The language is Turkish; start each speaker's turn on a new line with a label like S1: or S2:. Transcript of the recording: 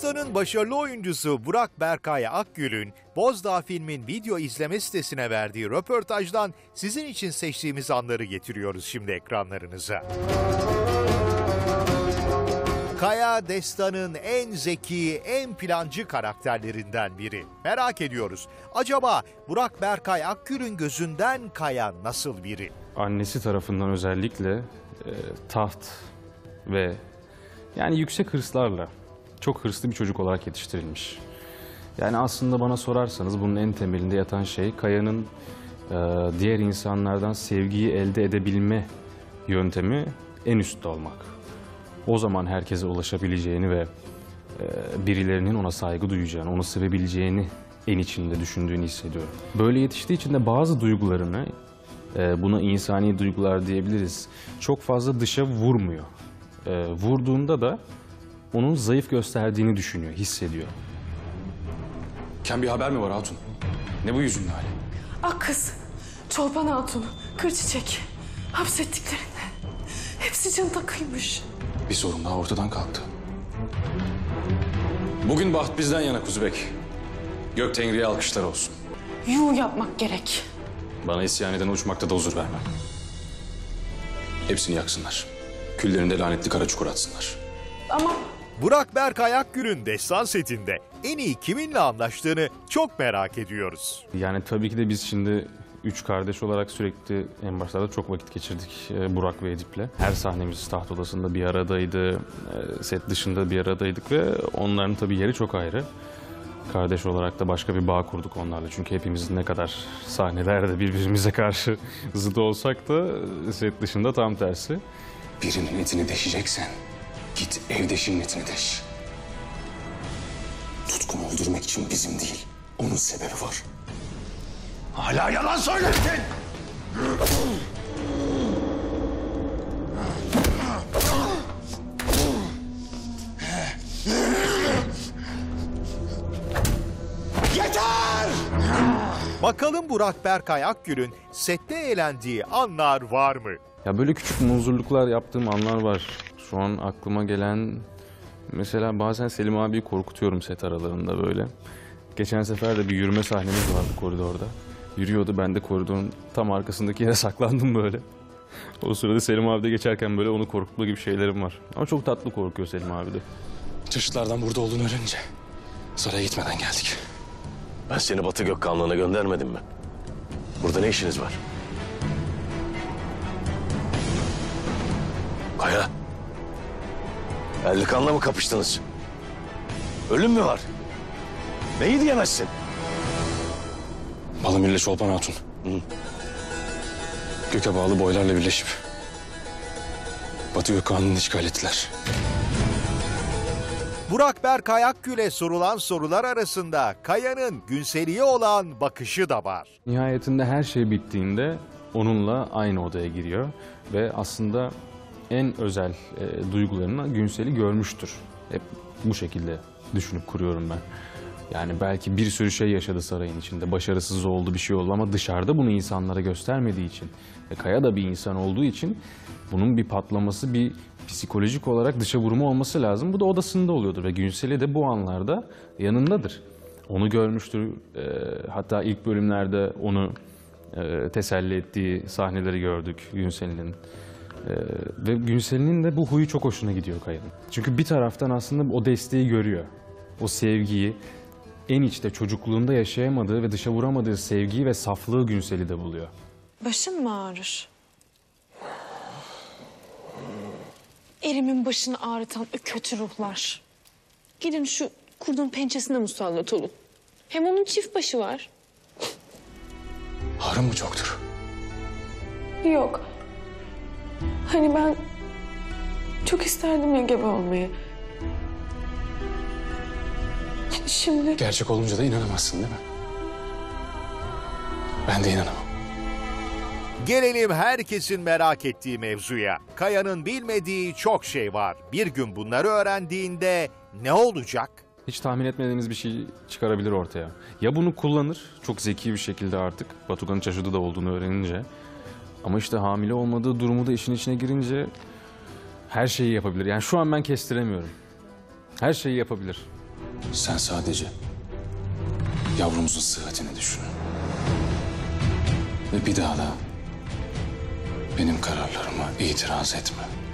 S1: Haftanın başarılı oyuncusu Burak Berkay Akgül'ün Bozdağ Film'in video izleme sitesine verdiği röportajdan sizin için seçtiğimiz anları getiriyoruz şimdi ekranlarınıza. Kaya Destan'ın en zeki, en plancı karakterlerinden biri. Merak ediyoruz. Acaba Burak Berkay Akgül'ün gözünden Kaya nasıl biri?
S2: Annesi tarafından özellikle taht ve yani yüksek hırslarla çok hırslı bir çocuk olarak yetiştirilmiş. Yani aslında bana sorarsanız bunun en temelinde yatan şey Kaya'nın diğer insanlardan sevgiyi elde edebilme yöntemi en üstte olmak. O zaman herkese ulaşabileceğini ve birilerinin ona saygı duyacağını, onu sevebileceğini en içinde düşündüğünü hissediyorum. Böyle yetiştiği için de bazı duygularını, buna insani duygular diyebiliriz, çok fazla dışa vurmuyor. Vurduğunda da onun zayıf gösterdiğini düşünüyor, hissediyor.
S3: Ken bir haber mi var Hatun? Ne bu yüzünün hali?
S4: Ak kız, Çolpan Hatun, Kırçiçek, hapsettiklerinde hepsi canına kıymış.
S3: Bir sorun daha ortadan kalktı. Bugün baht bizden yana Kuzubek. Gök Tengri'ye alkışlar olsun.
S4: Yuh yapmak gerek.
S3: Bana isyan eden uçmakta da huzur vermem. Hepsini yaksınlar. Küllerinde lanetli kara çukur atsınlar.
S4: Ama
S1: Burak Berkay Akgül'ün Destan setinde en iyi kiminle anlaştığını çok merak ediyoruz.
S2: Yani tabii ki de biz şimdi üç kardeş olarak sürekli en başlarda çok vakit geçirdik Burak ve Edip'le. Her sahnemiz taht odasında bir aradaydı, set dışında bir aradaydık ve onların tabii yeri çok ayrı. Kardeş olarak da başka bir bağ kurduk onlarla. Çünkü hepimiz ne kadar sahnelerde birbirimize karşı zıt olsak da set dışında tam tersi.
S3: Birinin etini deşeceksen git evdeşinin etini deş. Tutkumu öldürmek için bizim değil, onun sebebi var. Hala yalan söylersin! Yeter!
S1: Bakalım Burak Berkay Akgül'ün sette eğlendiği anlar var mı?
S2: Ya böyle küçük muzurluklar yaptığım anlar var. Şu an aklıma gelen mesela bazen Selim abiyi korkutuyorum set aralarında böyle. Geçen sefer de bir yürüme sahnemiz vardı koridorda. Yürüyordu, ben de koridorun tam arkasındaki yere saklandım böyle. O sırada Selim abi de geçerken böyle onu korkutma gibi şeylerim var. Ama çok tatlı korkuyor Selim abi de.
S3: Çeşitlerden burada olduğunu öğrenince saraya gitmeden geldik.
S5: Ben seni Batı Gökkanlığı'na göndermedim mi? Burada ne işiniz var? Kaya. Erlikan'la mı kapıştınız? Ölüm mü var? Neyi diyemezsin?
S3: Balımir'le Çolpan Hatun. Göke bağlı boylarla birleşip Batı Gökkanlığı'nı işgal ettiler.
S1: Burak Berkay Akgül'e sorulan sorular arasında Kaya'nın Günseli'ye olan bakışı da var.
S2: Nihayetinde her şey bittiğinde onunla aynı odaya giriyor. Ve aslında en özel duygularını Günsel'i görmüştür. Hep bu şekilde düşünüp kuruyorum ben. Yani belki bir sürü şey yaşadı sarayın içinde. Başarısız oldu, bir şey oldu ama dışarıda bunu insanlara göstermediği için ve Kaya da bir insan olduğu için bunun bir patlaması, bir psikolojik olarak dışa vurumu olması lazım. Bu da odasında oluyordur ve Günsel'i de bu anlarda yanındadır. Onu görmüştür. Hatta ilk bölümlerde onu teselli ettiği sahneleri gördük Günsel'in. Ve Günsel'in de bu huyu çok hoşuna gidiyor Kaya'nın. Çünkü bir taraftan aslında o desteği görüyor. O sevgiyi, en içte çocukluğunda yaşayamadığı ve dışa vuramadığı sevgiyi ve saflığı Günsel'i de buluyor.
S4: başın mı ağrır? Erimin başını ağrıtan o kötü ruhlar. Gidin şu kurdun pençesine musallat olun. Hem onun çift başı var.
S3: Harun mu çoktur?
S4: Yok. Hani ben çok isterdim ya gebe olmayı. Şimdi
S3: Gerçek olunca da inanamazsın değil mi? Ben de inanamam.
S1: Gelelim herkesin merak ettiği mevzuya. Kaya'nın bilmediği çok şey var. Bir gün bunları öğrendiğinde ne olacak?
S2: Hiç tahmin etmediğiniz bir şey çıkarabilir ortaya. Ya bunu kullanır, çok zeki bir şekilde artık, Batugan'ın çaşıda da olduğunu öğrenince. Ama işte hamile olmadığı durumu da işin içine girince her şeyi yapabilir. Yani şu an ben kestiremiyorum. Her şeyi yapabilir.
S3: Sen sadece yavrumuzun sıhhatini düşün. Ve bir daha da benim kararlarıma itiraz etme.